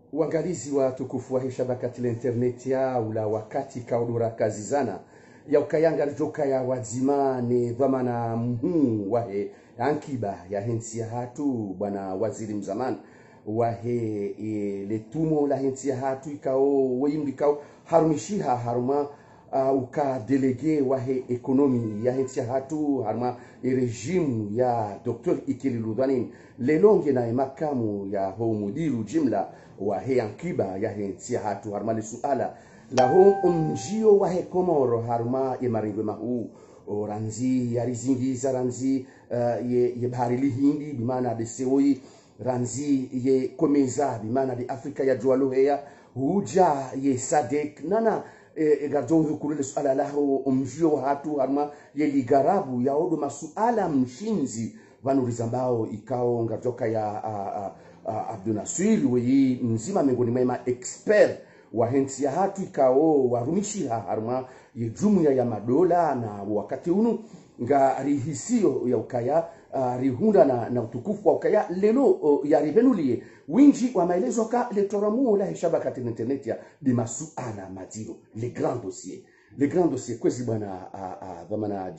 Uangalizi wa tukufu wa shabakati la internet ya ula wakati kaudura kazi zana ya ukayanga joka ya wazima ni dhamana wahe ankiba ya hensi ya hatu bwana waziri mzamani wahe letumo la hensi ya hatu ikao weyimbi ikao harumishiha haruma uka delege wahe ekonomi ya hensi ya hatu haruma rejimu ya Dr. Ikeli Ludwanin lelonge na makamu ya ho mudiru jimla wahe ankiba ya hensi ya hatu haruma le suala la ho mjio wahe Komoro haruma ye maringwe mahu ranzi ya rizingiza ranzi ye bahari lihindi bimana de seoi ranzi ye komeza bimana de Afrika ya jualohea huja ye sadek nana gadongo kulele suala laho mjio hatu haruma ye ligarabu ya odo masuala mshinzi vanurizambao ikao ngatoka ya Abdunaswili weyi mzima miongoni mwa expert wa hensi ya hatu ikao warumishiha haruma ye jumuiya ya madola na wakati unu nga rihisio ya ukaya rihunda na utukufu wa ukaya lelo ya rivenulie winji wa maelezo ka lektoramu la shabakati internet ya di masuala mazino les grands dossiers kwezi bwana dhamana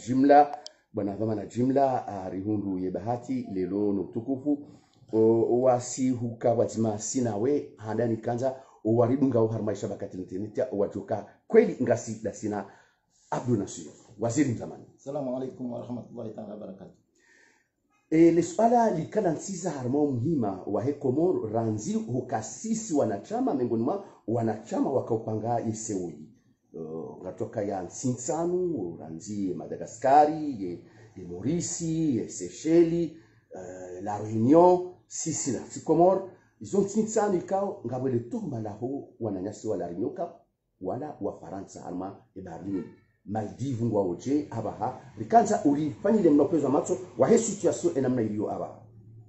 jimla rihundu ye bahati lelo no utukufu wasi huka wazima sinawe handani kanza waridunga uharma shabakati internet ya wajoka kweli ngasi la sina Abdunaswili waziri mzamani. Assalamu alaikum wa rahmatullahi ta'ala barakatuh. Le swala likala nsiza harma muhima wa Komoro ranzi hukasisi wanachama miongoni mwa wanachama wakaupanga Iseui ngatoka ya Nsinsanu ranzi Madagaskari ye Maurici ye Seychelles la Réunion sisi na Komoro izo Nsinsanu ikao ngabwele tuhuma laho wananyasi wala Réunion wala wa Faransa harma Berlin Maldives ngwa oje abaha rikanza ulifanyile mnopezo macho wa he situation enamna iliyo aba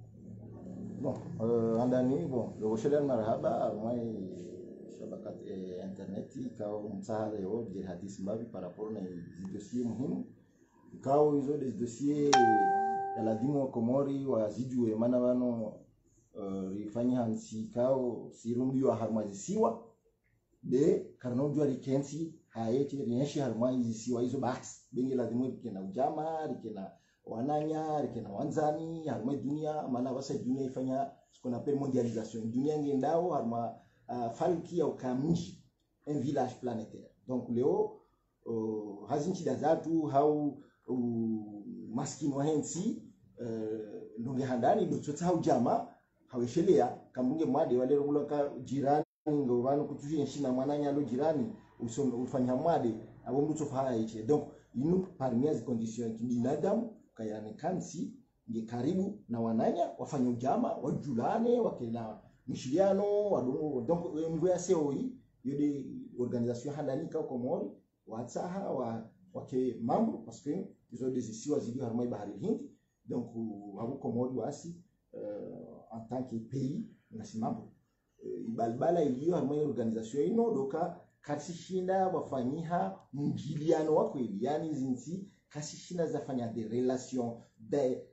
bon andani bon lo shelen marhaba mai shabakat internet ikao msaada yo de hadith mbabi par rapport na dossier muhimu ikao hizo des dossiers ya ladimo Komori wa zijue mana wano rifanya hansi ikao sirumbi wa harmazisiwa de karnonjwa rikensi haeti rienshi harmaizi siwa hizo basi bengi lazima rikena ujama rikena wananya rikena wanzani harmai dunia maana wasa dunia ifanya kuna per mondialisation dunia ngendao harma falki ya ukamji un village planétaire donc leo hazinchi dazatu hau maskini wa hensi ndonge handani dotota ujama haweshelea kambunge mwade wale rogulaka jirani ngo banu kutushia shina mwananya lo jirani ufanya mwade abo mtu faya ichi donc inu parmi les conditions kibinadamu kayane kansi nge karibu na wananya wafanya ujama wajulane wakena mshiliano wadungu donc ngo ya COI yode organisation handani ka Komori watsaha wake mambo parce que ils ont des issues azili harmai bahari hindi donc abo Komori wasi en tant que pays nasimambo ibalbala iliyo harmai organisation ino doka kasishinda wafanyiha mjiliano wa kweli yani zinsi kasishinda zafanya de relation de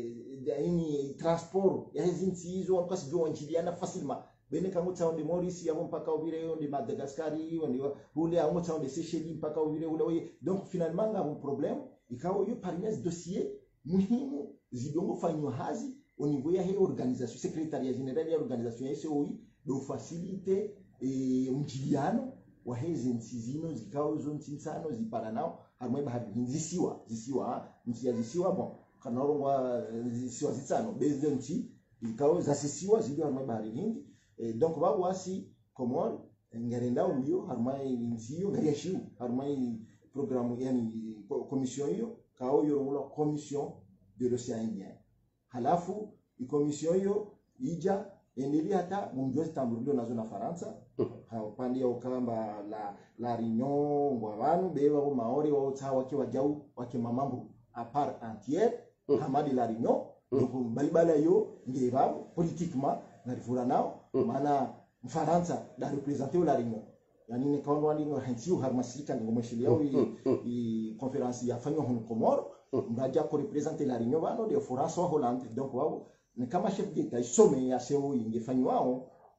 ini transport ya zinsi hizo wakasi jo njiliana facilement bene kangu taonde Maurice yabo mpaka ubire yo de Madagascar yo ndio hule amo taonde Seychelles mpaka ubire ule donc finalement ngabo problem ikawo yo parmi dossier muhimu zidongo fanywa hazi au niveau ya organisation secrétariat général ya organisation ya SOI do faciliter mjiliano wa hizi nsizino zikao zo ntinsano ziparanao harmwe bahari zisiwa msiazisiwa bon kanorongwa zisiwa zitsano bezde nti ikao zasisiwa zili harmwe bahari hindi donc babu wasi Komoro ngerenda uyo harmwe nziyo ngariashiu harmwe programu yani commission hiyo kao yorongula commission de l'océan Indien halafu commission hiyo ija endeli hata mumjozi tamburudo nazo na Faransa upande ya ukamba la Réunion ngwabanu bewa ko maori wa utawa wake wajau wake mamambu a part entière hamadi la Réunion donc balibala yo ngebabu politiquement na rifura nao maana Faransa da représenter la Réunion yani ne kaondo wani no hansiu harmasika ngomeshili yao i conference ya fanyo hon Komoro ngaja ko représenter la Réunion bano de France wa Hollande donc wao ni kama chef d'etat isome ya seo ingefanywa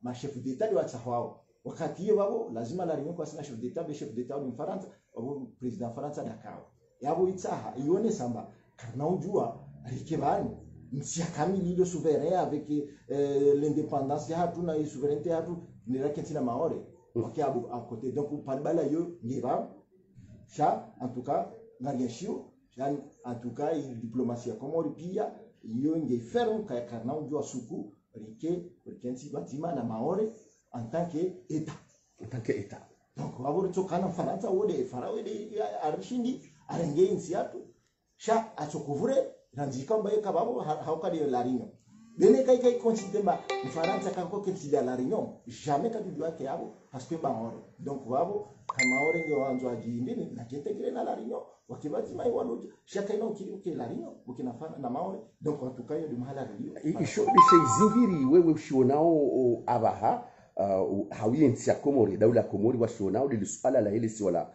ma chef d'etat ni watsahwao wakati hiyo wao lazima la reunion kwa sina chef d'etat ni Mfaransa wao president Faransa dakao yabo itsaha ione samba kana ujua rikebani nsia kamili ile souverain avec l'indépendance ya hatu na souveraineté ya hatu ni raketina maore wakiabu à côté donc palbala yo ngira cha en tout cas ngariashio en tout cas diplomatie ya Komori pia yo ngeferu kaya kana ujua suku rikensi batima na maore en tant qu'État. Donc, waburi tsokana Faransa wode farawede arishindi arenge insiatu sha atsokuvure ranjika mbaye kababo haukadi la Réunion. Bene kai considère ba Faransa kako considère la Réunion jamais kadijua yake yabo parce que maore. Donc wabo kama ore ndio wanzo ajindini na jetekile na la Réunion wakibati mai walo shaka ino kile la Réunion ukinafana na maore. Donc watukayo di mahala radio. Isho zingiri wewe ushionao abaha hawiyensi ya Komori daula Komori washionao lili suala la hili si wala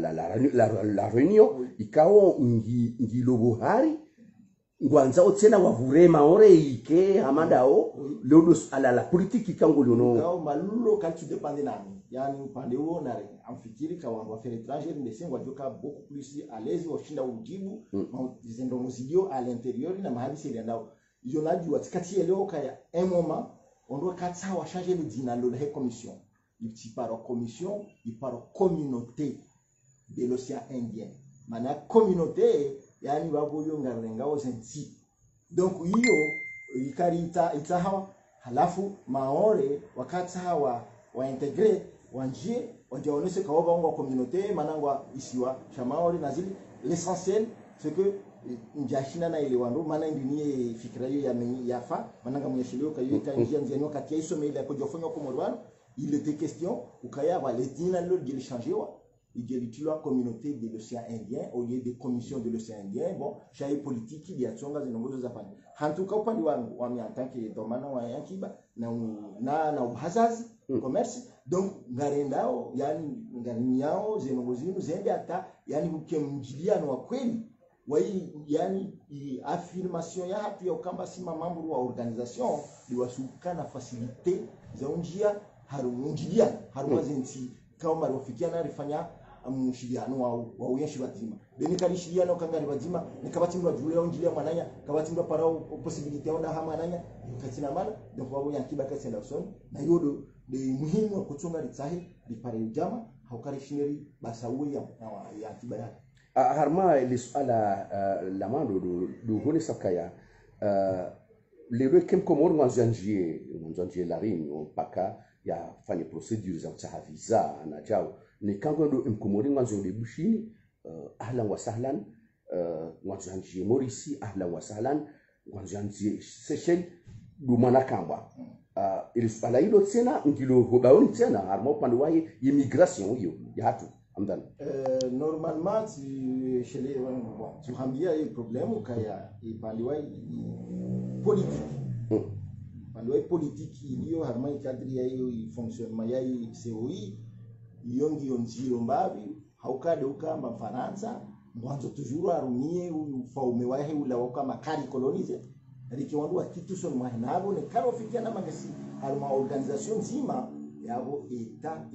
la Réunion ikao ngilobuhari ngwanza otena wavure maore ike hamadao lodo ala la politiki kango liono ikao malulo kaltu depende nami yani upande huo na amfikiri kwa affaire étrangère ndesengwa joka beaucoup plus à l'aise washinda ujibu zendo muzidio à l'intérieur na mahadisi ile ndao yo najua tikati leo kaya un moment on doit katsa wa changer le dina le commission il part commission il part communauté de l'océan Indien mana communauté yani babuyo ngarenga ozensi donc hiyo ikarita itahawa halafu maore wakati hawa waintegre wanje wajaonese kwa wao communauté manangwa isiwa chamaori na zili l'essentiel c'est que njashina na ile wandu maana ndinie fikira hiyo ya yafa mananga mweshilio kayo kanjia nzeni kati ya isome ile kujofanya kwa morwano il était question ukaya wa letina lo de changer wa ijelitwa communauté de l'océan Indien au lieu de commission de l'océan Indien bon chai politique ya tsonga zinongozo za fanya hantuka upande wangu wa miantanke domana wa yankiba na uhazazi commerce donc ngarendao yani ngarinyao zinongozinu zende hata yani ukemjiliano wa kweli wai yani affirmation ya hatu ya ukamba sima mambo wa organisation liwasuka na facilité za unjia harumazensi kama rofikiana rifanya mshiriano wa uyeshi bazima beni kalishiriano kangari bazima nikabatimba julia unjilia mwananya kabatimba parao possibilité onda ha mwananya katina mala donc wabo yankiba kasenda usoni na yodo de muhimu wa kuchunga litsahi lipare jama haukarishineri basawi ya akiba yake harma lisuala la mando do hone sakaya le kem komor mwanjanjie la Réunion paka ya fanya procedures za kutaha visa na jao ni kango ndo mkomori mwanzo de bushini ahlan wa sahlan mwanjanjie Morisi ahlan wa sahlan mwanjanjie Seychelles do manakamba ili suala hilo tena ngilo hobaoni tena harma upande wa immigration hiyo ya hatu amdan normalement chez les bon tu hambia hii problème kaya ipande wa politique pandoi politique iliyo harma kadri ya hiyo fonctionnement ya hii COI yongi onjiro mbavi haukade ukamba Faransa mwanzo toujours arumie ufaume wahe ula wakama kari colonize rikiwandu kitu son mwanabo ne karo fikia na magasi harma organisation nzima yabo eta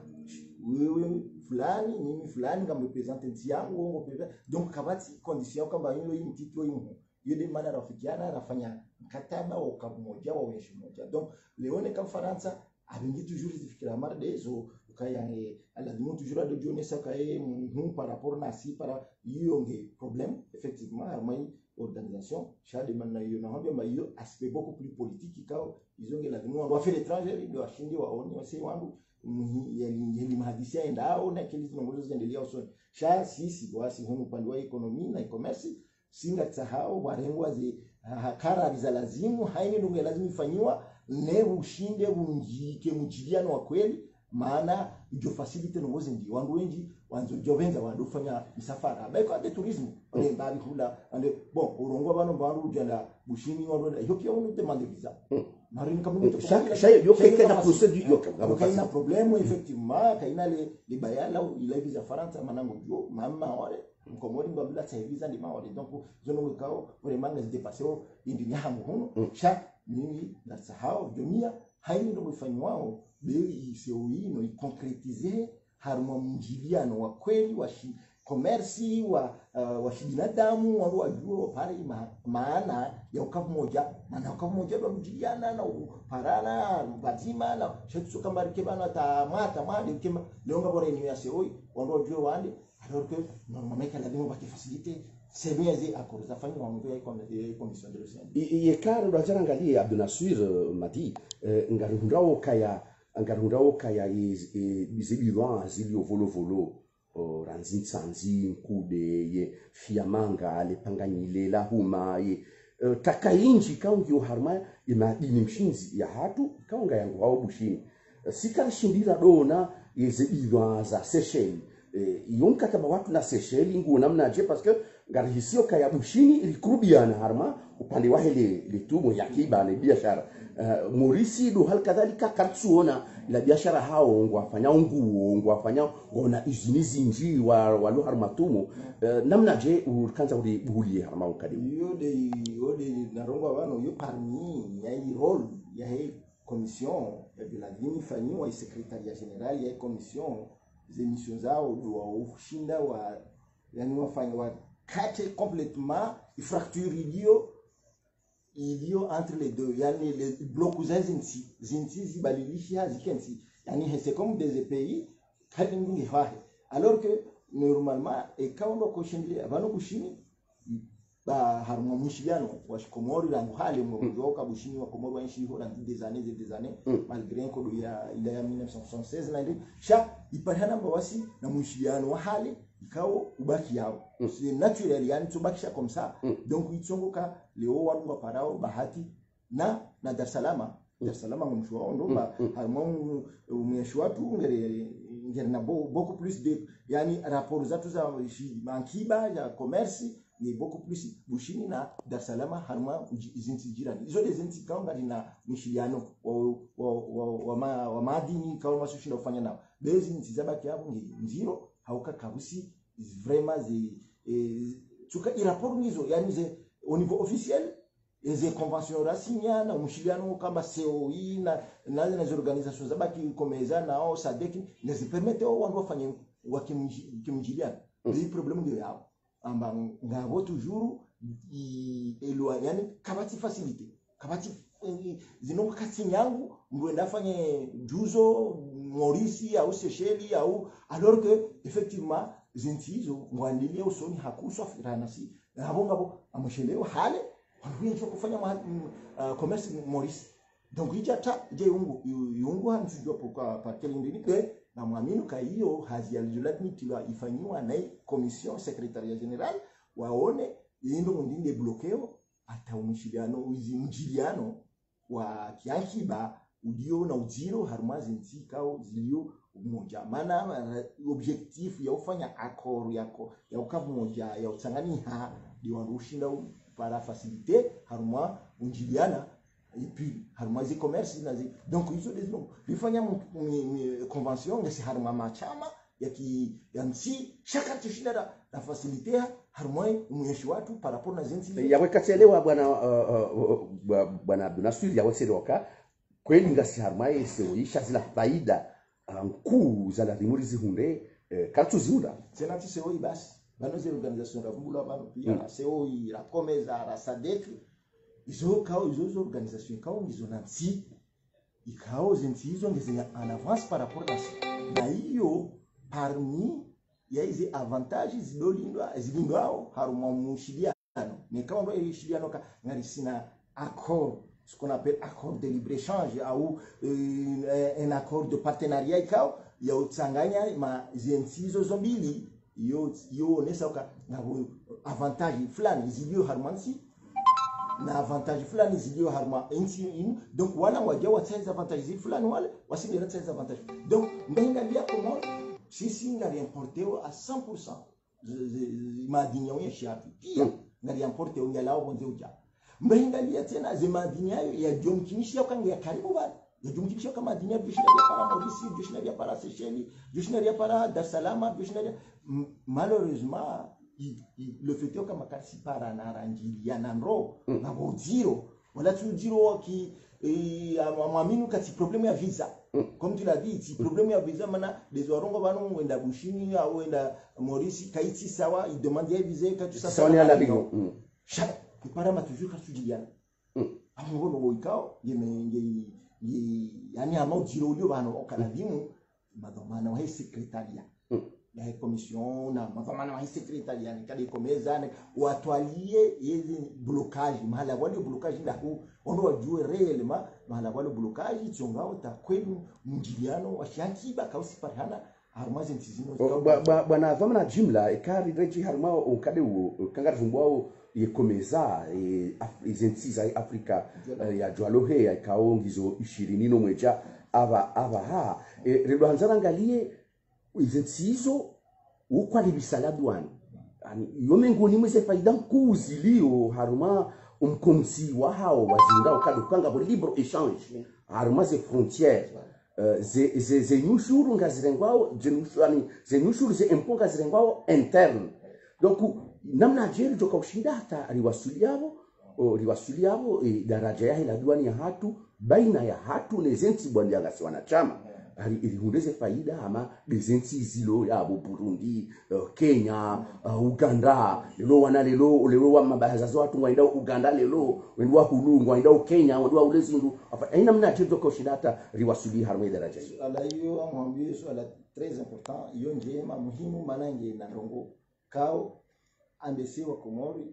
wewe fulani mimi fulani kama representer nchi yangu ngo pesa donc kabati condition kama hilo hii mtito hiyo yule maana rafikiana rafanya mkataba wa kamoja wa weshi moja donc leone kama Faransa abingi toujours zifikira marde so kaya lazima toujours de donner ça kaya par rapport na si para yonge problème effectivement harmai organisation chade manna hiyo na hambia hiyo aspect beaucoup plus politique kao izonge lazima wa affaires étrangères ndio washindi waone wase wangu yeli mahadisia endao na kile zinongozo ziendelea usoni sha sisi wasi humu upande wa economy na e-commerce singa tsahao warengwa zi hakara za lazimu haini ndio lazima ifanywa ne ushinde unjike mjiliano wa kweli maana ndio facility nongozo ndi wangu wengi wanzo jovenza wadufanya misafara baiko de tourisme ole mbali hula ande bon urongwa bano mbandu ujanda bushini ngondo hiyo pia unu demande visa marini kama mtu chaque yo keke na procedure yo kama kaina problème effectivement kaina le bayala ile visa Faransa manango jo mama wale mkomori ngabila visa ndi mawale donc zono kao vraiment les dépasser indi nyamu huno cha nini na sahau dunia haini ndo ifanywao bei COI no ikonkretize haruma mjiliano wa kweli wa komersi wa binadamu wajua pale maana ya ukavu moja maana ukavu moja ndo mjiliana na parana bazima na shetu kama rikebana tamata mali kema leonga bora ni ya COI wajua wale alors que normalement qu'elle avait pas facilité c'est bien à cause la famille on veut comme commission de l'océan yekaro ndo acharangalia Abdunasir madi ngarundao kaya izibirwa zilio volo ranzintsanzi nkude ye fiamanga lepanganyile la huma ye takainji kaungi harma imadini mshinzi ya hatu kaunga yangu hao bushini sikarashindira dona yezibirwa za Seychelles yonka kama watu na Seychelles nguo namna je parce que ngarihisio kaya bushini ilikurubiana harma upande wa hele tumo ya kiba na biashara Morisi do hal kadhalika katsuona la biashara hao ngwafanya nguo ngwafanya ona izini zinji wa harma tumo namna je ukanza ulibulie harma ukadi yode narongo abano yo parmi ya role ya commission de la vini fanyi wa secrétariat général ya commission émissions zao do ushinda wa yani wafanya wa kate complètement fracture ilio entre les deux yani les blocs zinti zibalilisha zikensi yani c'est comme des pays kadi ngi hahe alors que normalement et quand on cochendile abano bushini ba harmo mushiliano wa Komori la hali mwoka bushini wa Komori wa nchi ho des années malgré ko il y a 1976 na ndio sha ipahana mbawasi na mushiliano wa hali ikao ubaki yao c'est naturel yani tubakisha comme ça donc itsongoka leo wanu wa parao bahati na Dar es Salaam mshwa ndo ba harmo umeshwa tu ngere na beaucoup plus de yani rapport zatu za mankiba ya commerce ni beaucoup plus bushini na Dar es Salaam harma zinti jirani hizo zinti kaunga na mshiliano wa madini kama masushinda kufanya nao bezi zinti zabaki hapo nziro hauka kabusi vraiment tuka rapport nizo yani au niveau officiel les conventions rasigna na mshiliano kama COI na organisations zabaki komeza na au SADC ne permettent au wandu wafanye wakimjiliana les problèmes ndio yao amba ngabo toujours yani kabati facilité kabati zino kati yangu mwenda fanye juzo Morisi au Seychelles au alors que effectivement zintizo mwandili usoni hakuswa firanasi ngabo amsheleo hale wanaweza kufanya commerce Morisi donc ijata je yungu hamsijua kwa parkeli ndini na mwaminu ka hiyo hazialijulati tiwa ifanywa na commission secrétariat général waone yendo ndinde bloqueo hata mjiliano wa kiankiba udio na uziro harmazi ntikao zilio moja maana objectif ya ufanya accord yako ya ukavu moja ya utanganyika ndio warushinda para faciliter harma mjiliana et puis harmazi commerce nazi donc hizo ndio bifanya convention ngasi harma machama ya nchi shaka tushinda na faciliter harma mweshi watu par rapport na zinti ya wekachelewa bwana Abdunasir ya weseroka kweli ngasi harma iseoisha zila faida nkuu za rimuri zihunde katu ziunda tena tisoi basi bano zile organisation za vumbula bano pia na COI la Komeza la SADC izo organisation kao izo nansi ikao zinti hizo ngeze en avance par rapport na hiyo parmi ya hizi avantages zilindwa haruma mushiliano ni kama ndo ishiliano ngari sina accord ce qu'on appelle accord de libre-échange ou un accord de partenariat ikao ya utsanganya ma zintizo zombili yo nesa ka avantage fulani zilio harmansi na avantage fulani zilio harma insi donc wala waje watsenza avantage fulani wale wasingira tsenza avantage donc ndengalia comment sisi ngari importeo à 100% madini ya shatu pia ngari importeo ngalao bonze uja mbengalia tena zemadini yayo ya jomkinishia kanga ya karibu bali ya jomkinishia kama madini ya bishina ya para Maurice bishina ya para Seychelles bishina ya para Dar es Salaam bishina malheureusement le fait que makasi para na ranjili ya nanro na boziro wala tujiro ki amwamini kati problème ya visa comme tu l'as dit si problème ya visa mana les warongo banu wenda bushini au wenda Maurice kaiti sawa il demande ya visa quand tu ça on est à la ligne chaque parama toujours quand tu dis ya amungo no ikao yeme yani ama ujiro ulio bano okala dimu madhamana wa secretaria ya commission na madhamana wa secretaria ni kadi komeza watwalie hizi blocage mahala wale blocage nda ono wajue réellement mahala wale blocage chongao ta kwenu mjiliano wa shakiba kausi parhana harmaze ntizino bwana dhamana jumla ikari reji harma ukade kangara vumbwao yekomeza izentsiza Afrika ya jwalohe ya kaongizo 20 no mweja aba ha rero hanzara ngalie izentsizo ukwali bisaladwani yani yomengoni mwese faida nkuzilio haruma umkomsi wa hao wazinda ukadukanga bo libre échange haruma ze frontières ze nyushuru ngazirengwao ze nyushuru ze impôt ngazirengwao interne donc namna jeri joka ushinda hata riwasuliavo daraja yahe la duani ya hatu baina ya hatu nezenti bwanjanga si wanachama ilihundeze faida ama bezenti zilo ya Burundi Kenya Uganda lelo wana lelo wa mabahaza zo watu waenda Uganda lelo wenwa hulu waenda Kenya wenwa ulezindu aina mna jeri joka ushinda hata riwasuli harma daraja ala hiyo amwambie swala très important hiyo njema muhimu manange na rongo kao ambesi wa Komori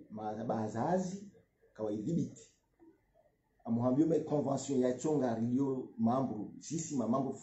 bazazi kawaidhibiti amuhambio me convention ya chonga rio mambo sisi mambo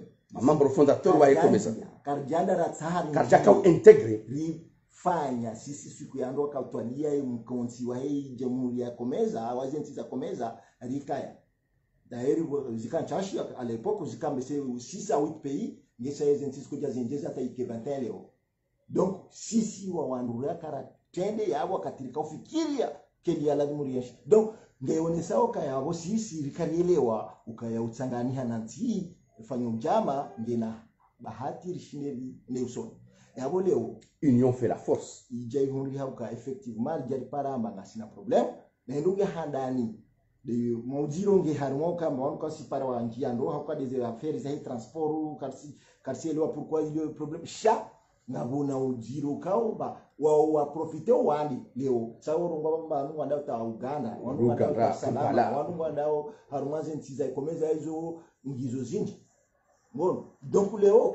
fondateur wa ekomesa karjanda ratsahari karjaka integre rifanya sisi siku ya ndoka utwalia mkonsi wa hii jamhuri ya Komeza wazenti za Komeza rikaya dairi zikanchashi à l'époque zikambese 6 à 8 pays ngesa yezenti kuja zenjeza hata ike 21 leo. Donc sisi wa wanduria kara tende yabo katirika ufikiria keli ya lazimuriyeshi. Donc ngeonesa oka yabo sisi rikanielewa ukaya utsangania nanti fanyo mjama ngena bahati rishineli neuson. Yabo leo union fait la force. Ijai hundi hauka effectivement jari paramba ngasina problem. Na nduge handani de mojiro nge harmoka mwonka si para wanjia ndo hauka des affaires za transport karsi leo pourquoi il y a un problème cha na bona ujiro kaomba wa profite wandi leo saurungwa mbanu wanda ta Uganda wanu wanda salama wanu wanda harumaze ntiza ikomeza hizo ngizo zingi ngono donc leo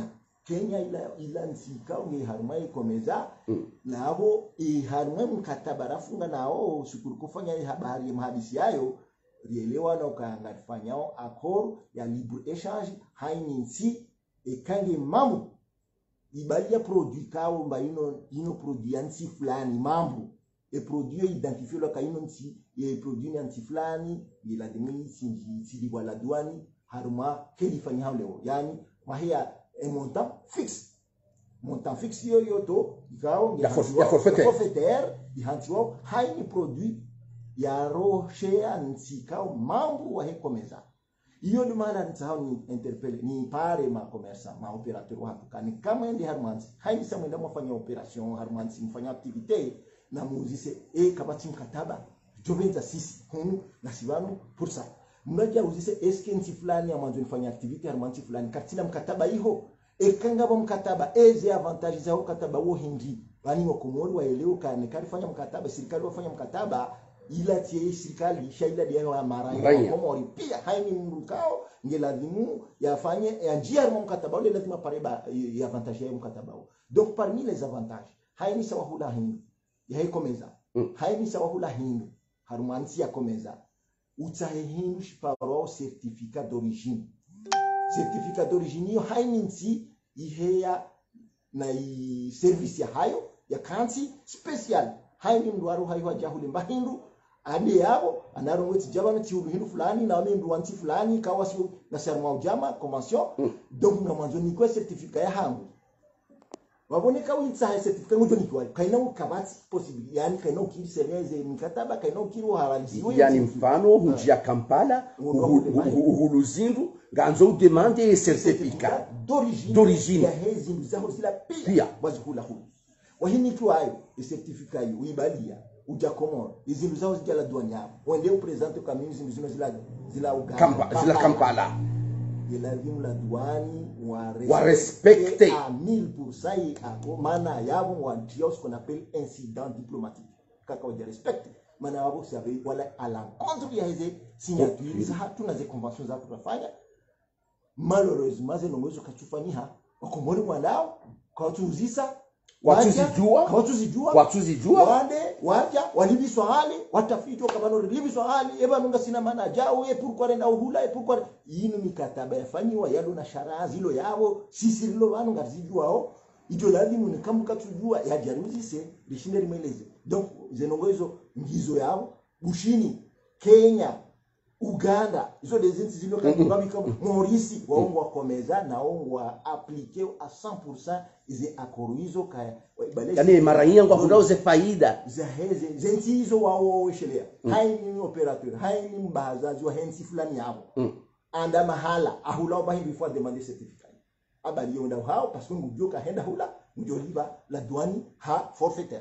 Kenya ila nsika nge haruma ikomeza nabo haruma mkataba rafunga nao shukuru kufanya habari mhadisi yayo rielewa na ukangafanyao accord ya libre échange hainisi ekange mambo ibalia produit kao mba ino produit anti fulani mambo e produit identifié lo kaino nti e produit anti fulani ila demi si wala douane haruma kelifanya hao yani mahia un montant fixe yo to kao ya forfaitaire ihantiwo haini produit ya roche anti kao mambo wa hekomeza. Iyo ni maana nitahao ni interpelle ni pare ma commerçant ma opérateur watu kani kama ndi harmansi haini samwenda mfanya operation harmansi mfanya activité na muzise kabati mkataba jobenza sisi hunu na sibanu pursa mnaja uzise eske nti fulani ya mwanzo nifanya activité harmansi fulani katina mkataba iho kanga ba mkataba eze avantage za mkataba wo hindi bani wakomori waelewa kani karifanya mkataba serikali wafanya mkataba ila tie serikali shaila dia wa marai Komori pia haini mrukao ngelazimu yafanye ya njia mkataba ule lazima pareba ya avantage ya mkataba. Donc parmi les avantages haini sawa hula hindu ya ikomeza haini sawa hula hindu harumansi ya komeza utahe hindu shiparo certificat d'origine yo haini nsi iheya na service ya hayo ya kansi special haini mduaru hayo jahuli mbahindu ade yabo anarongoti jabana ti uhindu fulani na wamendu wanti fulani kawasi na serma ujama convention donc na mwanzo ni kwa certificat ya hangu waboneka witsa certificat ngujo ni kwa kaina ukabati possible yani kaina ukiri sereze mikataba kaina ukiri halalizi yani mfano hujia Kampala uhuluzindu ganzo demande certificat d'origine ya hezi mzaho sila pia wazikula hulu wahini tu hayo certificat hiyo uibalia uja Komoro izindu zao zijala duani yao wende upresente kwa mimi zino zila Uganda zila Kampala ilazimu la duani wa respecte à 1000% ako mana yabo wa tios qu'on appelle incident diplomatique kaka wa respecte mana wabo sabe wala à l'encontre ya hizi signature za hatuna ze conventions za kufanya malheureusement ze nongozo kachufanyia wakomori mwanao kwa tuzisa watuzijua wande waja walibiswa hali watafitwa kama no libiswa hali eba nunga sina maana jao pourquoi renda uhula pourquoi yinu mikataba yafanyiwa yalo na sharaa zilo yabo sisi lilo banu ngazijwao ijo lazima ni kambuka tujua ya jaruzise lishinde limeleze donc zenongozo ngizo yabo bushini Kenya Uganda izo dezinti zilo kangabi kama Maurice waongo wakomeza na waongo appliquer à 100% izi akorizo kaya yani mara nyingi kwa kudauze faida za heze zenti hizo wao shelea haini operateur haini mbazaji wa hensi fulani hapo anda mahala ahula bahi before demander certificat abali yonda hao parce que mjoka henda hula mjoliba la douane ha forfaitaire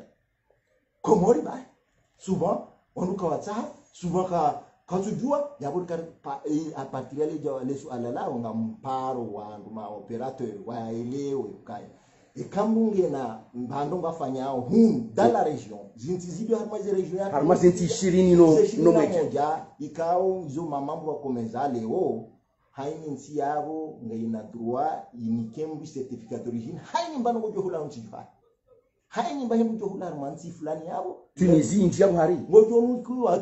komori ba souvent on nous kawatsa souvent quand tu jua yabur kar a partir ya lesu alala nga mparo wa ma operateur wa elewe kaya ikamunge na mbando ngafanyao dans la région zintizidio harmaze region harmaze zinti 20 no moja ikao izo mamambo wa komeza leo haini nsi yabo ngaina droit inikembi certificat d'origine haini mbano ngo johula ntifa haini mbano ngo johula manti fulani yabo Tunisie njia buhari ngojo nuku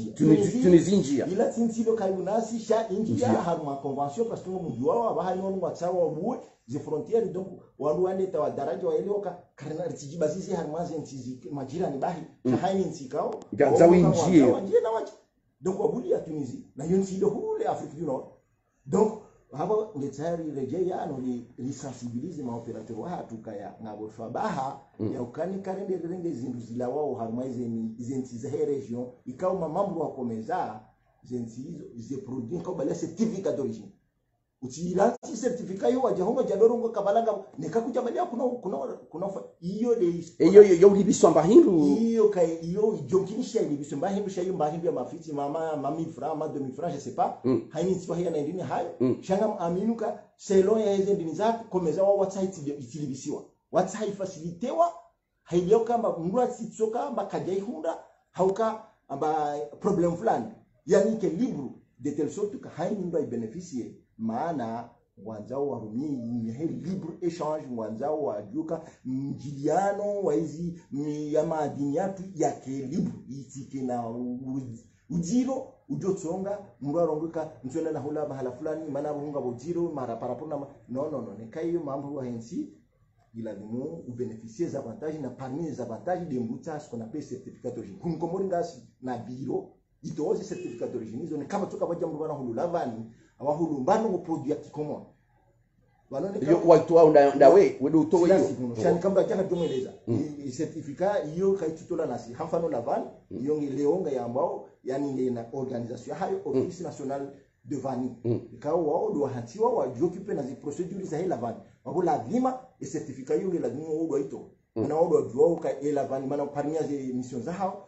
Tunisie njia ila tinsilo kaibunasi sha injia harma convention parce que mujua aba no ngwatsawa buwe zi frontières donc waluande tawa daraja wa elioka karena ritijiba sisi harmaze ntizi majirani bahi haini nsikao zawinjie na wachi donc wabuli ya Tunisie na yonsilo hule Afrique du Nord donc habo ngetari rejeya no li sensibiliser ma operateur wa hatukaya ngabo fabaha ya ukani karende rende zindu zila wao harmaize ni zenti za region ikao mamambo wa komeza zenti hizo ze produit kwa bala certificat d'origine utira certificat yo wajahonga jadorongo kabalanga nekakuja balia kuna iyo de yo libiswa mbahindu iyo kai iyo jonkinisha libiswa mbahindu shayo mbahindu ya mafiti mami francs ma 2000 francs je sais pas haini tswahi na ndini hayo shanga aminuka selon ya hizo ndini zako komeza wa website itilibisiwa website facilitewa hailio kama mndwa sitsoka mbakaja ihunda hauka amba problem fulani yani ke libre de telle sorte que haini ndo beneficier maana wanzao wa rumi ni libre échange wanzao wa juka mjiliano wa hizi ya madini yatu yake libre itike na ujiro ujotsonga murarongoka mtwenda na hula bahala fulani maana bunga bujiro mara parapona no ne kayo mambo wa hensi ilazimu ubénéficier des avantages na parmi les avantages de mbuta ce qu'on appelle certificat d'origine kumkomori ngasi na biro itoze certificat d'origine izo ne kama toka baja mbana hulula vani awahulu mbano ngo produit kikomo yo watu au ndawe wedo utowe hiyo shani kamba chaka tumeleza certificat hiyo kaititola nasi hamfano laval hiyo leonga ya ambao yani na organisation hayo office national de vani ikao wao do hatiwa wa occuper na zi procedures za hela vani wabo lazima certificat hiyo lazima wao ito na wao do ka hela vani maana parmi les missions za hao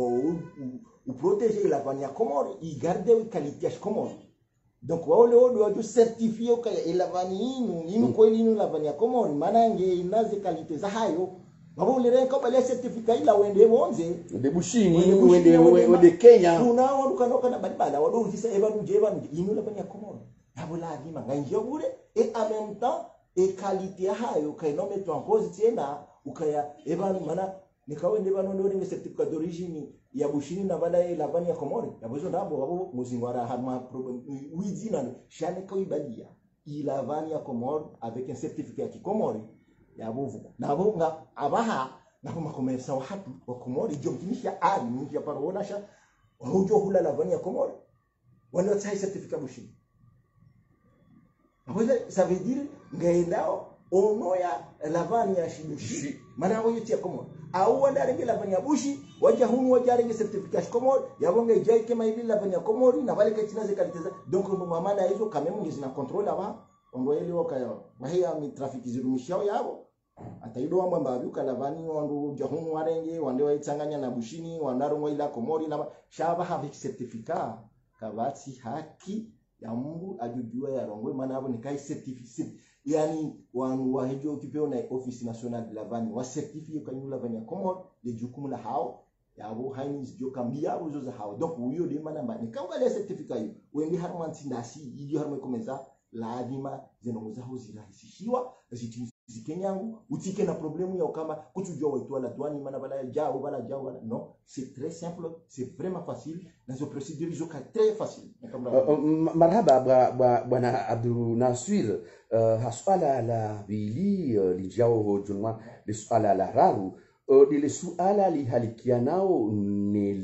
ou protéger la vani ya Comore i garder qualité ya Comore donc wale wao certifié kwa elavani inu kweli inu lavani ya Komori maana nge inaze kalite za hayo babo lere ko bale certificat ila wende bonze de bushini wende Kenya kuna wadu kanoka na badala wadu ufisa evanu inu lavani ya Komori babo la dima nganje bure et en même temps et qualité ya hayo kaino metu en cause tena ukaya evanu maana nikawende bano ndo ni certificat d'origine ya bushini na baadaye lavani ya Komori yabozo ndabo wabo muzingwara harma problem wizina shane ko ibadia ilavani ya Komori avec un certificat ki Komori yabovu nabo nga abaha nabo makomersa wa hatu wa Komori jomkinisha ali mtu ya parona sha hojo hula lavani ya Komori wana tsai certificat bushini abaza ça veut dire ngaendao onoya lavani ya shibushi maana wao yote ya Komori au wadaringe lavani ya bushi waja hunu wajaringe certificat Komori yabonga ijai kama hivi lavani ya Komori na wale kachinaze kaliteza donc mamana hizo kamemu zina control aba ongo ile wakayo wahia mi traffic zirumishao yabo ataido wamba mbavu kana vani wandu jahunu warenge wande waitsanganya na bushini wandaro ngoila komori na shaba have certificate kabati haki ya Mungu ajujua ya rongwe maana hapo ni kai certificate yani wanu wahejo kipeo na office national de la vani wa certifie kanyula vani ya komori de jukumu la hao yabo hainis jo kambia uzo za hao donc uyo de mana mbani kanga le certificate yo wendi harmanti ndasi idi harmo komeza lazima zenongoza ho zirahisishiwa zikenyangu utike na problemu ya ukama kutujua waitu la douane mana bala jao bala non c'est très simple c'est vraiment facile dans ce procédure ils sont très facile marhaba bwana Abdul Nasir hasuala la bili lijao junwa le suala la raru dile suala lihalikianao ni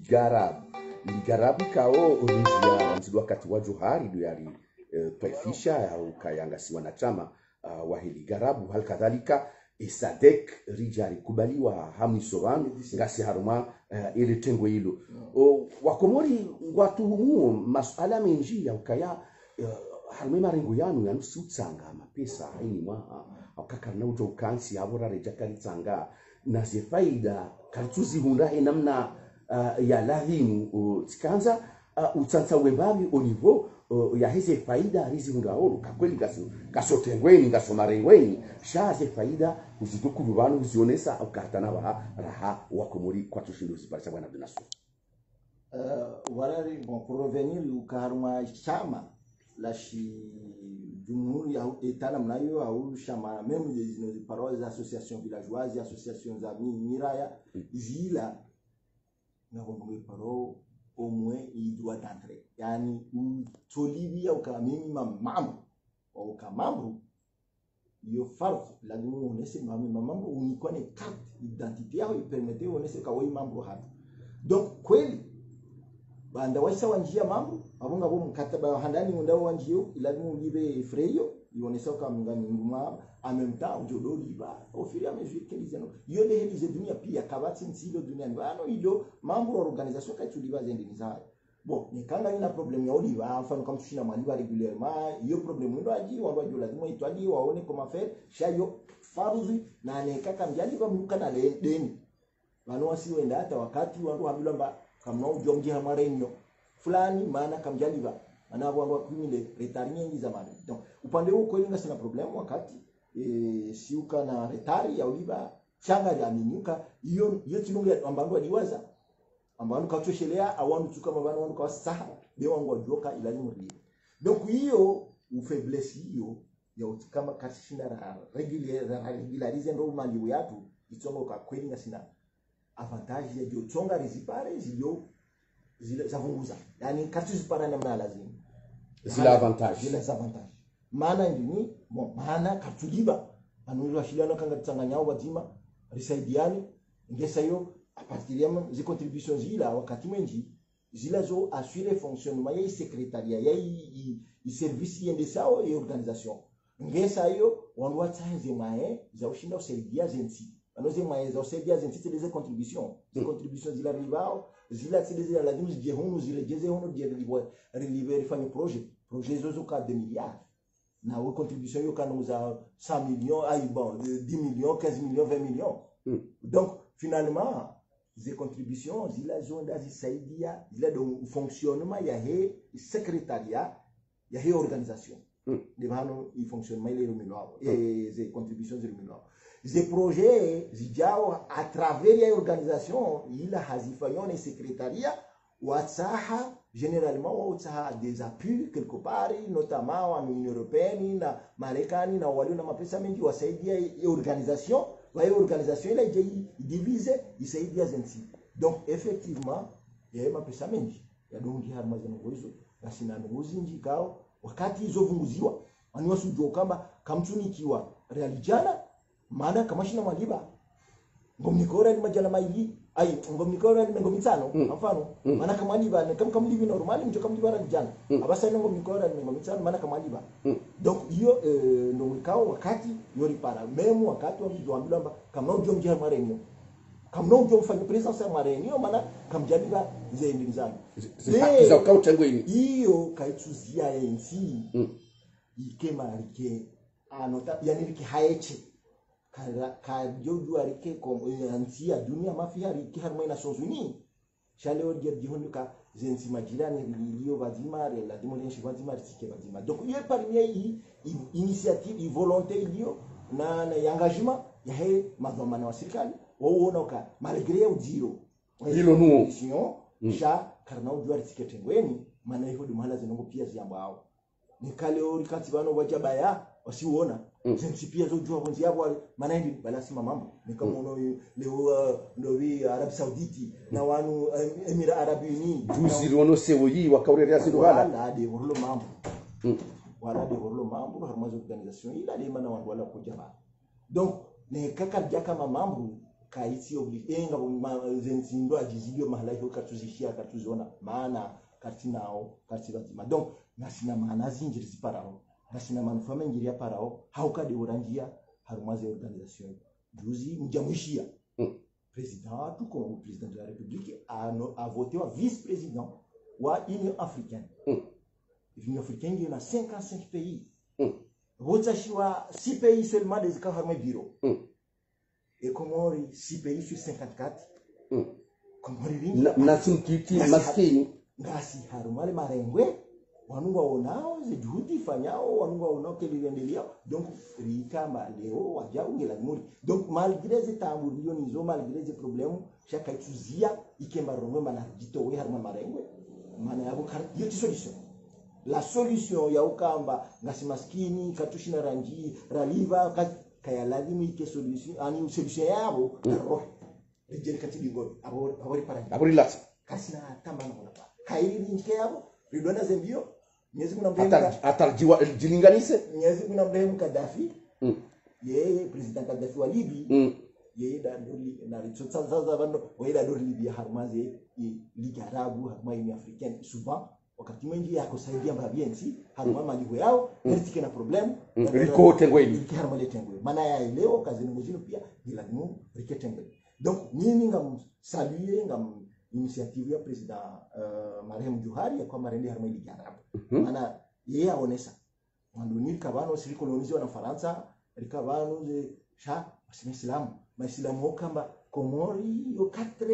ligarabu kao onjia nzidwa wakati wa Johari do yali taifisha au kayanga si wanachama wa hili garabu halikadhalika isadek rijari kubaliwa hamisoban ngasi haruma ile tengo hilo wakomori watuhumu masuala menji ya ukaya haruma marengo yanu yanusutsanga mapesa haini mwa akakarna ujo kansi abora reja kalitsanga na zefaida kalituzi hunda namna ya ladhinu tikanza utsantsa wembabi au niveau ya hizi faida hizi hungaoro kakweli kasotengweni ngasomarengweni shaze faida uzidukubano uzionesa ukatana raha wakomori kwa tushinduzi pale bwana Abdinasu walari bon pour revenir ukaruma chama la shi jumhuri ya etana mnayo au chama même les paroles associations villageoises associations amis miraya zila na ngombe paro au moins il doit entrer yani utolibia ukamimi mambo au kamambo yo farf la dumu onese mambo unikone carte identité yao ipermete onese kawai mambo hapa donc kweli banda waisa wanjia mambo abunga bo mkataba handani ndao wanjio ilazimu libe freyo yonesa kamngani nguma en même temps ujodo liba au fur et à mesure que les ano yo de helize dunia pia kabati nsilo dunia ngano ijo mambo organisation ka tuliba zendi nizaa bon ni kanga ina problem ya oliva mfano kama tushina maliba régulièrement iyo problem ndo aji wando ajo lazima itwaji waone kama fair shayo faruzi na nekaka mjali kwa mnuka na deni wano wasiwenda hata wakati wando habilamba kama ujongi hamarenyo fulani maana kamjaliba ana wangu kumile retard nyingi zamani donc upande huo kweli ngasina problem wakati siuka na retard ya oliva changa ya minuka iyo tilungu ya ambandu aliwaza ambanu kachoshelea awandu tuka mabana wandu kwa saha be wangu wajoka ila nyumri donc hiyo ufaiblesse hiyo ya kama kashinda regularize ndo mali yatu itongo kwa kweli ngasina avantage ya jotonga rizipare zilio zile zavunguza yani katuzipara namna lazima zile avantage maana ndini bon maana katuliba anuzo ashiliana kanga tsanganyao wazima risaidiane ngesa hiyo a partir ya zi contributions zila wakati mwenji zila zo assurer fonctionnement ya secrétariat ya i service yende sao et organisation ngesa hiyo wanwa tsaze mae za ushinda usaidia zenti anoze mae za usaidia zenti les contributions zila ribao zila zile lazima zijehunu zile jeze hono je reliver fanya projet zozo ka 2 milliards na wa contribution yo kana za 100 millions ay bon 10 millions 15 millions 20 millions donc finalement ces contributions zila zonda zisaidia zila do fonctionnement ya he secrétariat ya he organisation de bano il fonctionnement ile rumilao et ces contributions rumilao ces projets zijao à travers ya organisation ila hazifanywa na secrétariat watsaha généralement watsaha des appuis quelque part notamment en Union européenne na Marekani na walio na mapesa mengi wasaidia organisation organisation ile je divise isaidia zensi donc effectivement ya mapesa mengi ya dongi harma zeno hizo nasina nguzinji kao wakati hizo vunguziwa ani wasujo kama kamtunikiwa realijana maana kama shina maliba ngomnikora ni majala maili ai ngomnikora ni ngomitsano mfano maana kama liba kama libi normali mjo kama liba realijana abasa ni ngomnikora ni ngomitsano maana kama liba donc hiyo ndo mikao wakati yori para memu wakati wa mjomba kama ujongi ya marenyo kama mfanya presence ya marenyo maana kamjaliba zendi nzani za ukao tengweni hiyo kaituzia yensi ikema rike anota yani rike haeche ka joju arike ko ansia dunia mafia rike harma Nations Unies shale odier jihonduka zensi majirani iliyo vazimare la demolition vazimare tike vazima donc il est parmi hii initiative volonté iliyo na engagement ya he madhamana wa serikali waona ka malgré ujiro hilo nuo sha karna ujwa tike tengweni maana hiyo dumala zinongo pia ziambao ni kale ori kati bano wajabaya wasiuona zensi pia zojua bonzi yabo maana hivi balasi mambo ni kama uno leo ndovi Arab Sauditi na wanu Emira Arabi Uni juzi wono sewoyi wakaurera siduhala wala de worlo mambo wala de worlo mambo harmazo organisation ila de mana wanu wala kujaba donc ne kaka jaka mambo kaisi obligenga zensi ndo ajizibio mahala hiyo katuzishia katuziona maana katinao katibatima donc nasina maana zinjiri ziparao nasina manufaa mengi ya parao hauka de orangia harumaze organisation juzi mjamwishia président tout comme président de la République a voté au vice-président wa Union africaine Union africaine il y a 55 pays vote shiwa 6 pays seulement des cas harmé bureau et Comores 6 pays sur 54 Comores na tumkiti maskini ngasi harumale marengwe wanunga onao zijuhudi fanyao wanunga onao keliendelea donc rikamba leo waja ungela muri donc malgré ces tamburio nizo malgré ces problèmes chaque étudia ikemba romwe mana jitowe harma marengwe mana yabo yo solution la solution ya ukamba ngasi maskini katushina rangi raliva kaya lazima ike solution ani solution yabo roho ejeri katibingo abori para abori lat kasina tamana wala kairi nke yabo ridona zembio Nyezi kuna mbrehemu atarjiwa jilinganise Nyezi kuna mbrehemu Gaddafi yeye president Gaddafi wa Libya yeye da doli na ritsa zaza bando yeye da doli Libya harmaze Liga Arabu harma africaine souvent wakati mwingi yako saidia mbabiensi harma maligo yao nitike na problem riko tengweni harma le tengwe maana ya leo kazi ngojino pia bila mu rike tengwe donc mimi ngam saluer ngam initiative ya president marehemu Johari ya kwa marende harma Liga Arabu maana yeye aonesa manduni kabano silikolonizwa na Faransa rikabano ze sha Waislamu Waislamu kamba Komori yo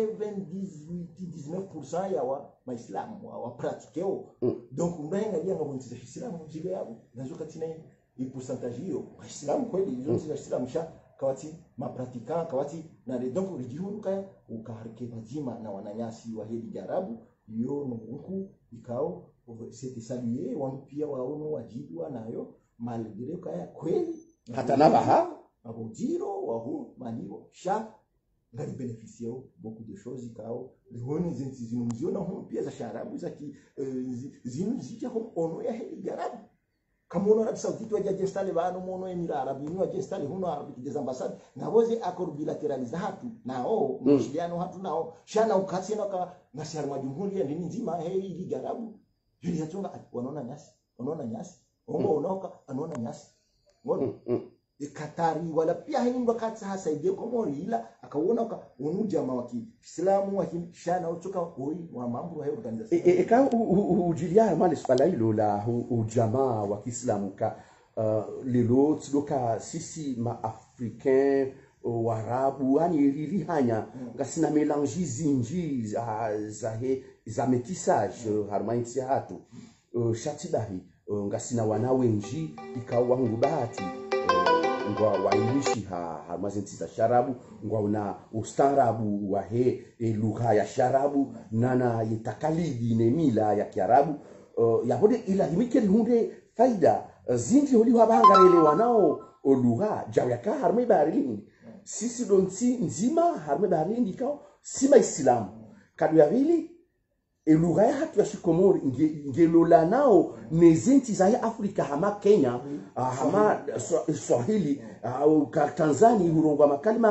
99% ya wa Waislamu wa pratikeo donc mbenga yenga bontiza Waislamu jibe yabo nazo katina i pourcentage hiyo Waislamu kweli hizo za Waislamu sha kawati mapratika kawati na donc rijihuka ukaharike bazima na wananyasi wa hili Arabu yo nuku ikao c'était salué wangu pia waono wajibwa nayo malgré kaya kweli hata nabaha abujiro wahu maniwo sha ngari beneficio beaucoup de choses ikao lihoni zinziziona hono pia za sharabu za ki zinzija hono ono ya heli Arabu kama ono Arab Saudite waje installe bano mono Emira Arabi ni waje installe hono Arabi des ambassades ngaboze accord bilateraliza hatu nao mshiliano hatu nao shana ukasi na ngasiyar majumhuri ya ndini nzima heli Arabu yule yatunga wanaona nyasi onoka anaona nyasi ngono Katari wala pia hindo katsa hasaidia Komori ila akaona ka unujama wa Kiislamu wa Shana utoka oi wa mambo ya organization ka ujilia mali swala hilo la ujamaa wa Kiislamu ka lelo tsudoka sisi ma africain warabu yani riri hanya ngasina melange zinji za métissage harmainsi hatu shatibahi ngasina wana wenji ikawa ngubahati ngwa wailishi harmazinti za sharabu ngwa una ustarabu wa lugha ya sharabu nana yitakalidi ne mila ya Kiarabu yabode ila himikeli hunde faida zinji holi wabangarele wanao lugha jawaka harme barilini sisi donti nzima harme barilini kao sima Islamu kadu ya vili lugha ya hatu ya Shikomori ngelola nao nezinti za Afrika hama Kenya hama Swahili au Tanzania hurongwa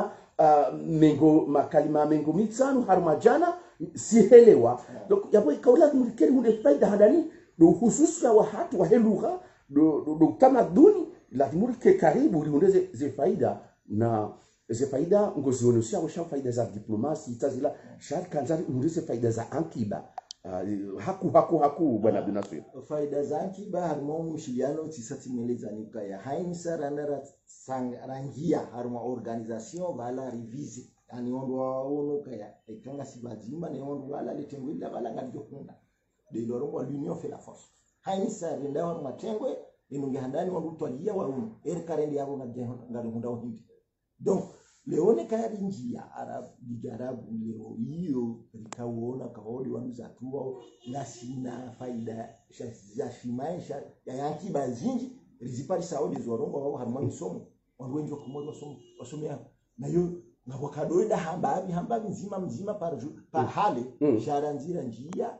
makalima mengo mitsano harma jana sihelewa donc yabo ikaula mlikeli hunde faida hadani do hususi wa hatu wa lugha do tamaduni lazima ke karibu liundeze ze faida na ze faida ngozionesha wa faida za diplomasi tazila shal kanzari undeze faida za ankiba haku bwana Abdunasir. Faida zake ba harmo mshiliano tisatimeleza nikaya hainsa ranara rangia harmo organisation bala revise ani ondo ono kaya ekanga sibazima ne ondo bala letengwila bala ngadjokunda de lorongo l'union fait la force hainsa renda wa matengwe inunge handani ondo twalia wa uno karendi yabo ngadjokunda hindi donc leone kaya rinjia arabu leo hiyo rikauona kaodi wanuza tuwa nasina faida ya shimaisha ya yanki bazinji rizipari saudi zorongo wao harmani somo wanwenjo kumoja wasomea na yo na wakadoida hambabi mzima par hale sharanzira njia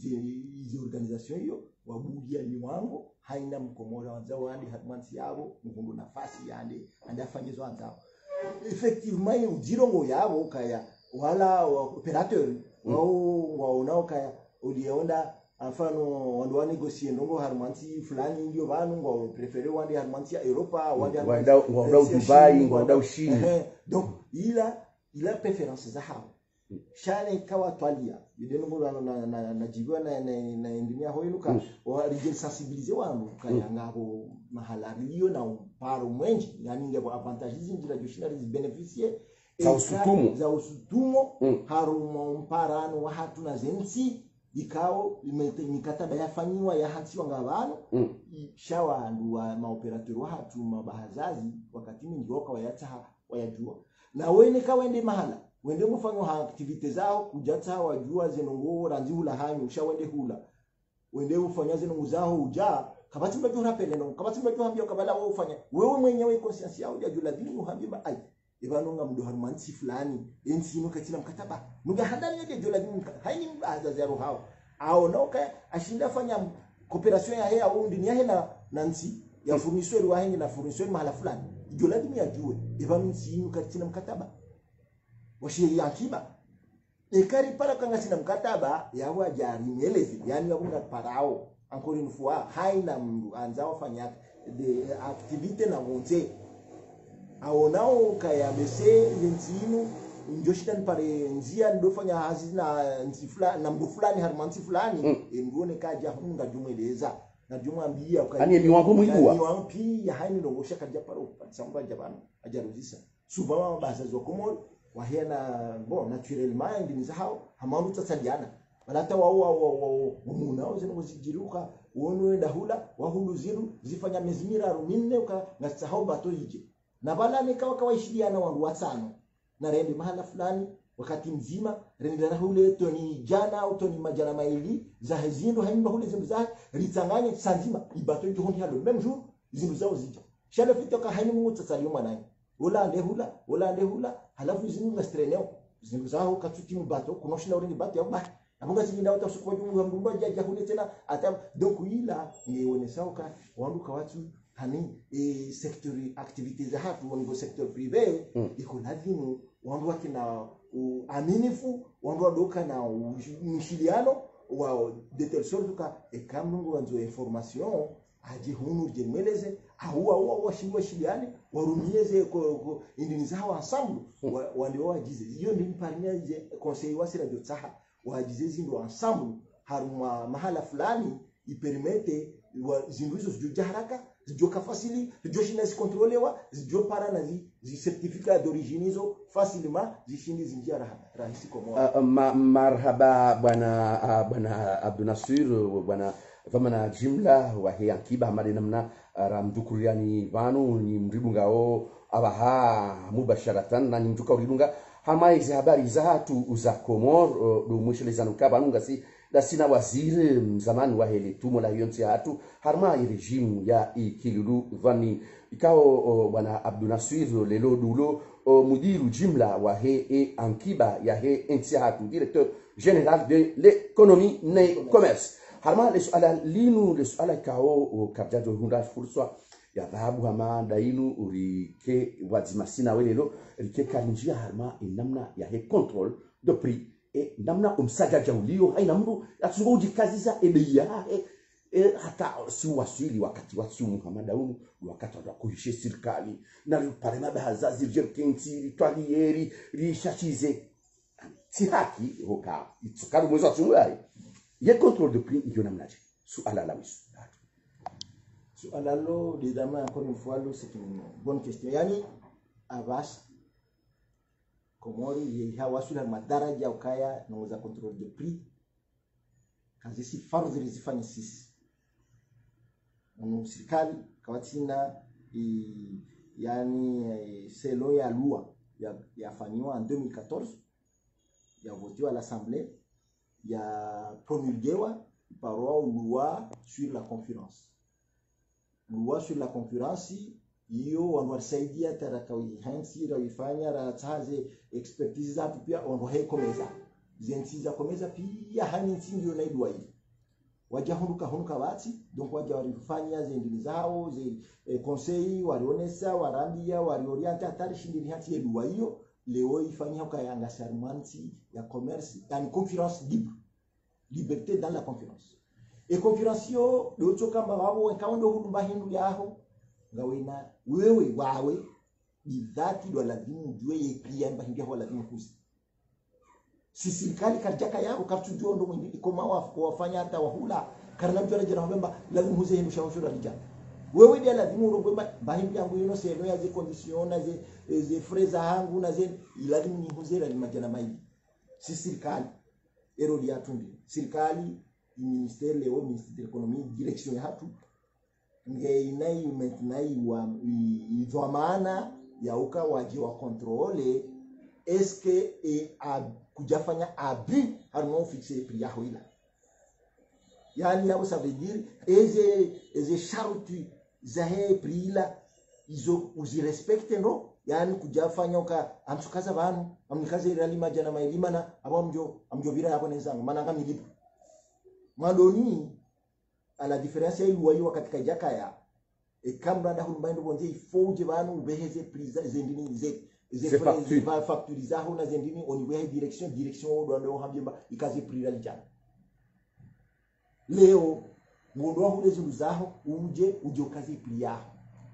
zi organization hiyo wabugia liwango haina mkomora wanzao wandi harmansi yabo mkundu nafasi yande andafanyizo wanzao effectivement ujirongo yabo kaya wala operateur wao nao kaya ulionda afano wando negotiate ndongo harmansi fulani ndio banu ngo prefere wandi harmansi ya Europa wandi Dubai ngo China donc ila preference za hao shane kawa twalia bidengo na jibwa na engineer hoinuka wa rigel sensibiliser wangu kaya ngabo mahala rio na paro mwenji yani ngabo avantages njira joshina beneficie za usutumo harumo mparano wa hatu na zensi ikao mikataba yafanywa ya hatiwa ngabano shawa ndu wa maoperateur wa hatu mabahazazi wakati mwingi waka wayajua na wene kawende mahala wende mufanya activite zao kujata wajua zenongo ranzihula hanyu ushawende hula wende ufanya zenongo zao uja kabati mbaju rapele no kabati mbaju hambia kabala wewe ufanya wewe mwenyewe conscience yao ya jula dini uhambia ai ibanonga mdo harmansi fulani ensino katina mkataba nuga handani ya jula dini haini azazi yao hao au noka ashinda fanya cooperation ya hea au ndini ya hena nansi ya fournisseur wa hengi na fournisseur mahala fulani jula dini ya jue ibanonsi katina mkataba washiri akiba ekari para kanga sina mkataba yawo ajari melezi yani yabunga parao encore une fois haina mndu anzao fanya de activite na monte aonao kaya bese yentinu njoshitan pare nzia ndo fanya hazina ntifula na mbu fulani harmansi fulani ngone kaja hunga jumeleza na jumwambia ani ni wangu mwigwa ni wangu pia haini ndo ngosha kaja paro samba jabana ajaruzisa subama basa zokomol wahena bon naturellement ndini zao hamandu tasaliana balata wao munao zino zijiruka wonwe dahula wahulu ziru zifanya mezimira ruminne uka ngasahau bato yije na bala nikawa kawaishidiana wandu watano na rendi mahala fulani wakati mzima rendi rahule toni jana au toni majana maili za hezindo haimba hule zimbu za ritanganye sanzima ibato yije hondi halo même jour zimbu zao zije shale fitoka haini mungu tasaliuma naye wala ndehula halafu zinu ngastreneo zinu zao katuti mbato kunoshina uri bato yaba abunga zinda utasukwa jumu ngumba jaja hule tena ata donc ila ni wonesao ka wandu ka watu hani secteur activités za hatu wangu secteur privé iko lazima wandu wakina aminifu wandu wadoka na mishiliano wa de telle sorte ka ekamnungu wanzo information aje hunu jemeleze au washingwa shiliani warumieze ko indini zao ensemble wandi wajize hiyo ndi parnia je conseil wasira de tsaha wajize zindo ensemble haruma mahala fulani ipermete zindo hizo zijo haraka zijo kafasili zijo shina zikontrolewa zijo para na zi certificat d'origine hizo facilement zishindi zinjia rahisi kwa marhaba bwana Abdunasir bwana vamana jimla wa akiba hamadi namna ramdukuriani vanu ni mribungao abaha mubasharatan na nimtuka uribunga hama hizi habari za hatu za Komor do mwishelezano kabanunga si da sina waziri mzamani wa hele tumo la yonti hatu harma regime ya ikilulu vani ikao bwana Abdunasir lelo dulo mudiru jimla wa he ankiba ya he entia hatu directeur général de l'économie et commerce harma lesuala linu lesuala kao kabjajo hunda fursa ya dhahabu hama dainu urike wadzimasina welelo rike kalinjia harma inamna ya he control de prix e namna umsaga jaulio haina mtu atsungo ujikaziza ebeya hata si wasili wakati watu Muhammad Aunu wakati wa kuhishe serikali na parema bahazazi jerkenti twalieri rishachize si haki hoka itsukaru mwezo tsungai ye contrôle de prix iyo namnaje suala la wisu suala lo lidama encore une fois lo c'est une bonne question yani avas komori ye hawasula madaraja ukaya naweza contrôle de prix kazi si fardhi rizifanye sisi serikali kawatina yani selo ya loi yafanywa en 2014 ya votiwa à l'Assemblée ya promulguewa paroa loi sur la concurrence. Loi sur la concurrence hiyo wanawasaidia tarakawi hansi rawifanya rataze expertise za pia wanrohekomeza zensiza komeza pia hani nsingi unaidwa hii wajahunduka wati donc waja warifanya zendini zao conseil warionesa warambia warioriente atari shindini hati edwa hiyo leo ifanya ukayanga sermanti ya commerce yani concurrence libre liberté dans la concurrence et concurrence yo docho kamba wabo enkaondo hulumba hindu yaho ngawena wewe wawe bidhati do lazima ujue yepia mba hindu yaho lazima kuzi si serikali karjaka yako kartujua ndo mwindi ikoma wafanya hata wahula karna mtu anajira mbemba lazima huze hindu shawashura rijana wewe dia lazima urongwe bahimbi yangu yino selo ya ze condition na ze freza hangu na ze lazima ni huzera ni majana mai si serikali ero dia tumbi serikali ministeri leo ministeri de l'économie direction ya hatu ngeinai umetnai wa idhamana ya uka waji wa contrôler est-ce que kujafanya abus harmo fixer prix ya hoila yani yao ça veut dire eze sharuti zahe prix la izo uzirespecte ndo yani kujafanya uka amsukaza banu amnikaze rali majana mailima na abamjo vira yako nenzangu maana kama nilipo madoni à la différence ya loi yo katika jaka ya kamra da hulumba bonje ifouje banu ubeheze prix zendini ze facturizaho na zendini oniwe direction ndo hambemba ikaze prix la jana leo mundu wa hude zuluzaho uje ukaze prix yaho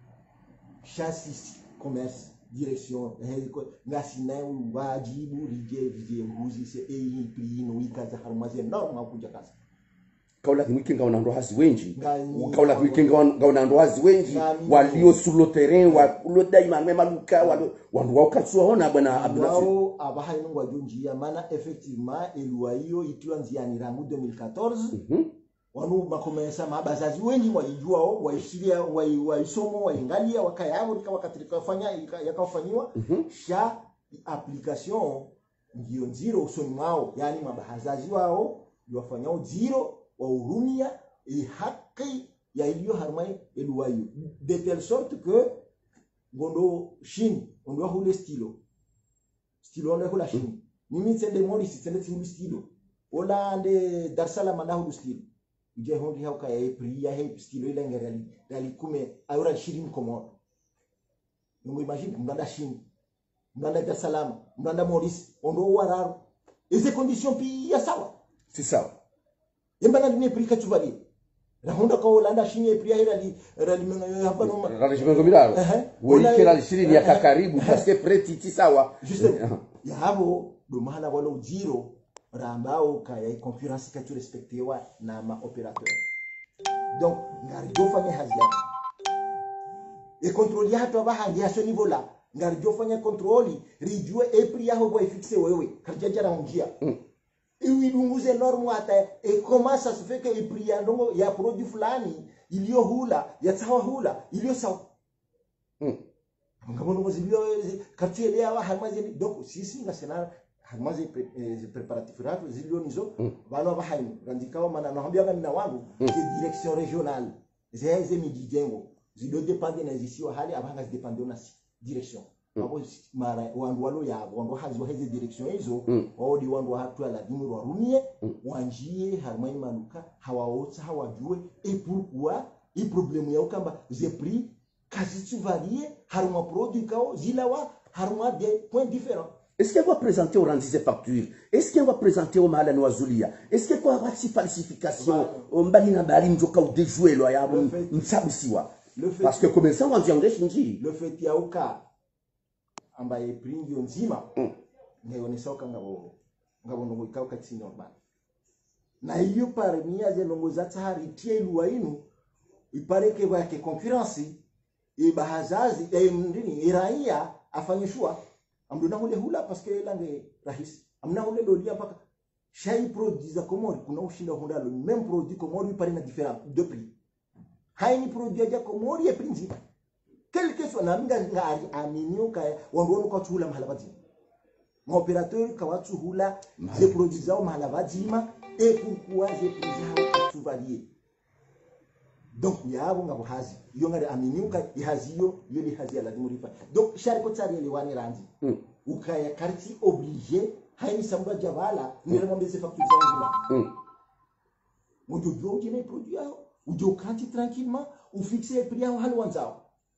chassis commerce direction ngasina wajibu rije nguzi se prix no ikaze harumaze no kuja kaza kaula kimkinga wanando hazi wengi kaula kimkinga wanando hazi wengi walio sur le terrain wa daima mema luka wandu wakatsuwa hona bwana Abdulaziz wao abaha ino wajunji ya maana effectivement elwa hiyo itiwa nziani rangu 2014 wanu makomesa mabazazi wengi walijua waishiria waisomo waingalia wakayao wakatirika fanya yakafanywa sha application ndio zero usoni wao yani mabazazi wao wafanyao zero wa urumia haki ya iliyo harmai eluwayo de telle sorte que ngondo Chine ngondo hule stilo ndo hula Chine mimi tsende mori sitsende hulu stilo ola ande Dar es Salaam na hulu stilo ije hondi hauka ya prix ya he stilo ile ngerali kume ayura 20 komo ngo imagine nganda Chine nganda Dar es Salaam nganda Maurice ondo wararu eze condition pia sawa si sawa yembana ni prix kachubali na honda ko landa shinye prix rali hapa no rali shimengo milaro wikira lishirini ya karibu parce que preti sawa juste ya habo do mahala wala ujiro rambao kaya concurrence katu respectewa na ma opérateur donc ngari jofanya hazia e contrôle hatu abaha ya so niveau là ngari jofanya contrôle rijue e prix yaho boy fixe wewe karjajara unjia iwi dunguze norme hata comment ça se fait que le prix ya produit fulani iliyo hula ya sawa hula iliyo sawa ngabona mozilio quartier ya hamazi donc sisi ngasena hamazi préparatif rato zilio nizo bano bahaini randikawa mana naambia kama na wangu direction régionale zeze mijijengo zido dépendre na zisio hali abanga dépendre na direction abo mara wandu walo ya wandu hazo heze direction hizo wao wandu hatu la dimu warumie wanjie harmani manuka hawaotsa hawajue et pourquoi i problème ya ukamba ze prix quasi tu varie harma produit kao zilawa harma des points différents. Est-ce qu'elle va présenter au rendu ses factures? Est-ce qu'elle va présenter au Mahala Nouazoulia? Est-ce qu'elle va avoir si falsification au Mbalina Bali Mjoka ou déjouer lo ya msabisiwa? Parce que commerçant va dire nji le fait ya uka ambaye pringi nzima ngeonesa ukanga ngabo ndo ikao katsini orban na hiyo parmi azelongoza tahari tie lua inu ipareke wake concurrence ibahazazi ndini iraia afanyishwa amdona hule hula paske lange rahisi amna hule dolia mpaka shai produit za Komori kuna ushinda hondalo même produit Komori pare na différent de prix haini produit ya Komori ya principe quelque soit na mga ngari aminio kaya wangono kwa chula mahala bazima ma opérateur kwa watu hula ze produits zao mahala bazima et pourquoi je prix tout varier donc yabo ngabo hazi iyo ngari aminio ka ihaziyo yo ni hazi la dimurifa donc shariko tsari lewani ranzi ukaya quartier obligé haini samba javala nile mwambie facture zangu mojo bloquer les produits yao ujo kanti tranquillement ou fixer les prix yao halwanzao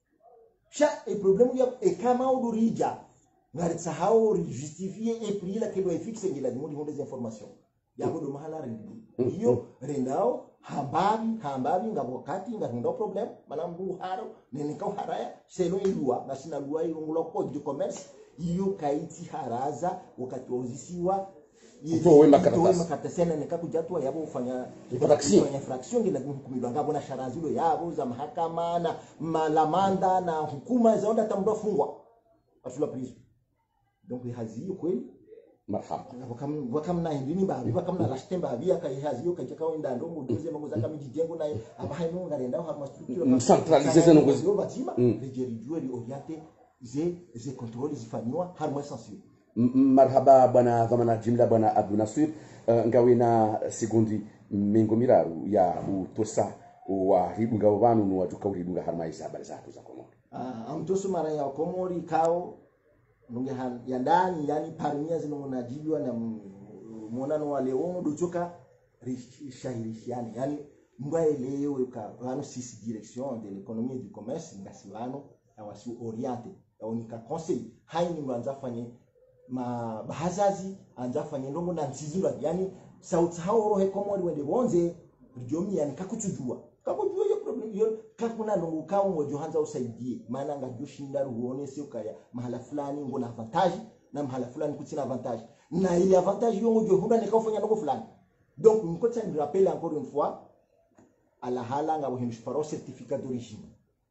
cha e problème ya e kama udurija ngari sahau justifier e prix la kilo e fixe ngila dimuri des informations yabo do mahala rendi iyo rendao hambabi ngabo wakati ngabo problem malambu haro nenika haraya seno ilua na sina lua ilungulo code de commerce iyo kaiti haraza wakati wazisiwa Utowe makaratasi na nikakujatwa yabo ufanya fraction ngila hukumilwa ngabo na sharazilo yabo za mahakama na malamanda na hukuma zaonda tambua fungwa atula prison donc haziyo kweli marhaba wakam na hindini babi wakam na lashtemba babi akahaziyo kachaka wenda ndo mudoze mangoza kama jijengo na abahaye no ngarenda harma structure centralisation ngo batima lejerijwe li orienté ze contrôle zifanywa harma sensible. Marhaba bwana dhamana jimla bwana Abdou Nasir ngawina sekundi mingo miraru ya utosa wa hibunga wanu no watuka hibunga harma hizo habari zako za Komori amtoso mara ya Komori kao nungehan ya ndani yani parmia zinonajiliwa na muonano wa leo dochoka rishahirishiani yani mbaelewe ka wano sisi direction de l'économie et du commerce ngasiwano awasi orienté aonika conseil haini mwanza fanye ma bahazazi anja fanye ndongo na nsizinwa yani sauti hao rohe Komori wende bonze rijomi yani kakutujua hiyo problem hiyo kakuna ndongo kao ngojo hanza usaidie maana ngajushinda ruone sio kaya mahala fulani ngona avantage na mahala fulani kutina avantage na ile avantage hiyo ngojo hunda nikafanya ndongo fulani donc mkota ni rappel encore une fois ala hala ngabo himshparo certificat d'origine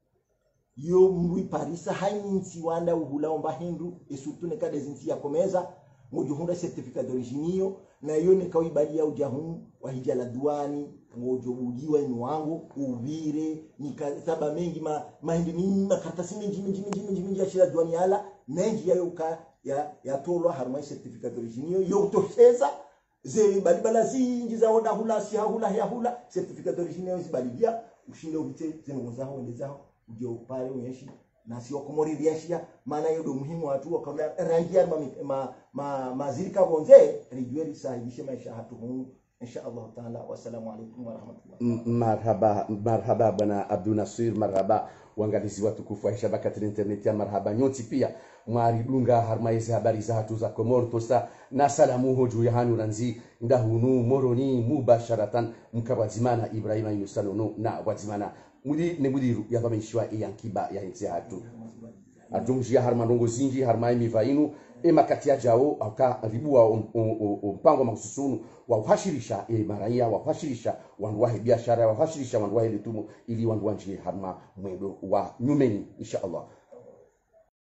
yo mwi parisa hainti wanda uhulaomba hindu et surtout ne kade zinti ya komeza ngojo hunda certificat d'origine hiyo na hiyo ni kawibalia ujahu wa hijala duani ngojo ujiwa inu wangu uvire nikataba mengi mahindi ni makaratasi mengi ya shira duani ala mengi yayo ka ya tolwa harma certificate d'origine yo tosheza ze balibala zinji za oda hula si hula ya hula certificate d'origine yo zibalibia ushinde ubite zengoza ho ndezao uje pale unyeshi na sio Komori riashia maana hiyo ndio muhimu watu wakaona rangia mazirika bonze rijweli sahihishe maisha hatu huu inshallah taala. Wassalamu alaykum wa rahmatullah. Marhaba bwana Abdou Nasir, marhaba wangalizi watukufu wa shabakati internet ya marhaba nyoti pia mwaridunga harmaizi habari za hatu za Komoro tosta na salamu hoju ya hanu ranzi ndahunu moroni mubasharatan mkabazimana Ibrahima Yusanono na wazimana mudiru ya vameshwa yankiba ya hinzi hatu adunjia harmanongo zingi harmai mivainu makati ya jao aka ribua mpango mahususunu wa uhashirisha maraia wa uhashirisha wanduwahe biashara wa uhashirisha wanduwahe litumu ili wanduwanjie harma mwendo wa nyumeni insha Allah.